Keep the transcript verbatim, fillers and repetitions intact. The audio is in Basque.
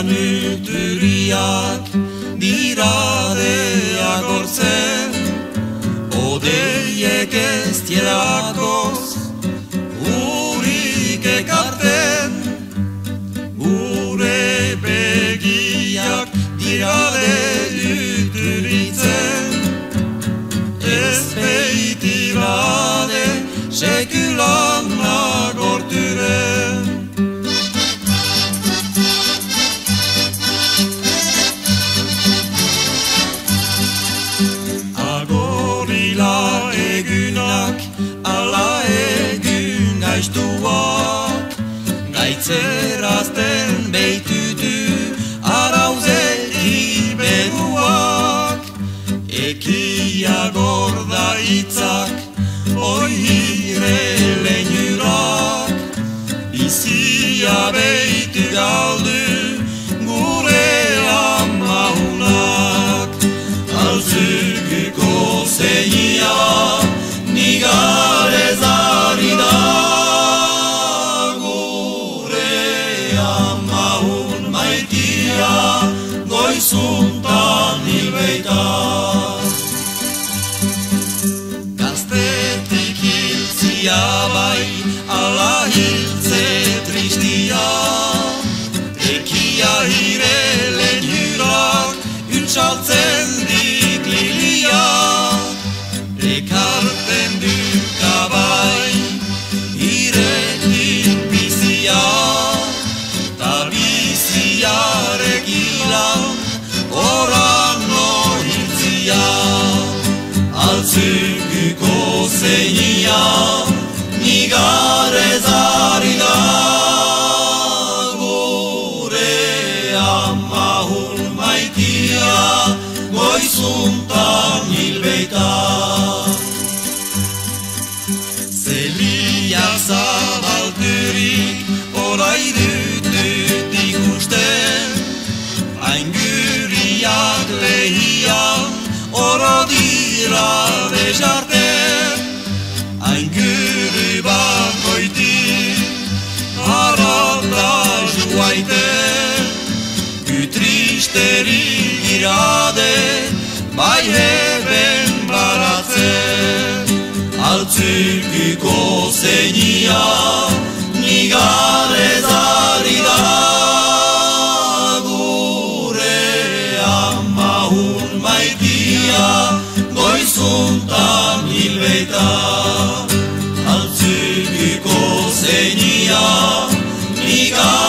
nuturiak dira de agortzen, odeiek ez dielakoz urik ekarten, gure begiak dira de nuturitzen, ez beitirade sekulan agorturen. Agorila egunak, ala egun gaiztuak, gaitzerazten beitutu arauzeki beruak, ekia gorda hitzak, oihire leinurak, bizia beitu galdu gure amahunak, altzukuko zeinia nigarez ari da, gure amahun maitia goizuntan hilbeita. Bai, ala hiltze tristia, ekia hire leinurak untsaltzen dik lilia, ekarten duka bai, hirekin bizia, ta biziarek hilan oran hiltzia, altzukuko zeinia nigarez ari da, gure amahun maitia goizuntan hilbeita. Zeliak zabalturik orai dutut ikusten, ainguriak lehian oro dira besarten, ainguri bakoitik haralda juaiten, utristerik irade bai heben baratzen, altzukuko zeinia nigarez ari da, gure amahun maitia goizuntan hilbeita. Altzukuko zeinia nigarez